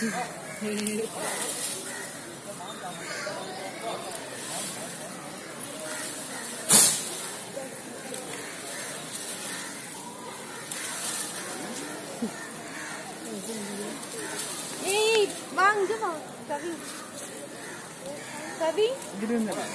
Bang, jom Kavi. Kavi? Green na.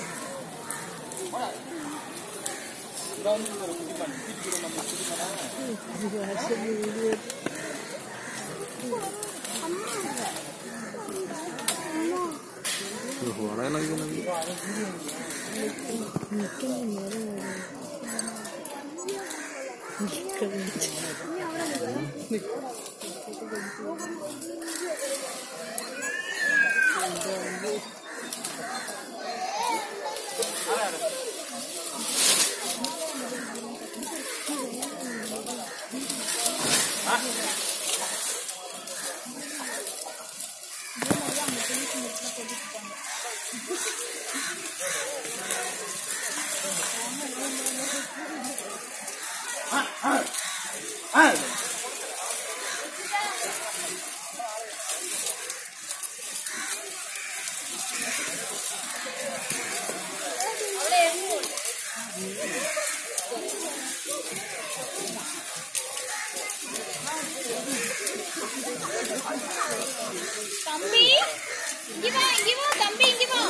தம்பி இங்க வா தம்பி இங்க வா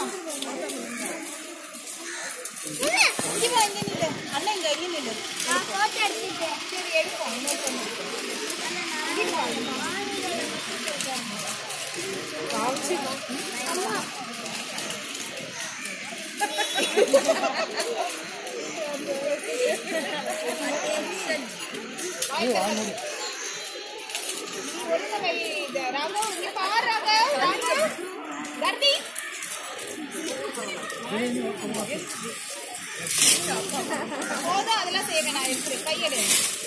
இங்க நில்லு அண்ணா இங்க நில்லு நான் போட்டோ எடுத்துட்டேன் சரி எடுப்போம் அம்மா ராமு இங்க பாரு ராமு கர்தி போதும் அதெல்லாம் செய்ய வேணாம் கையெடு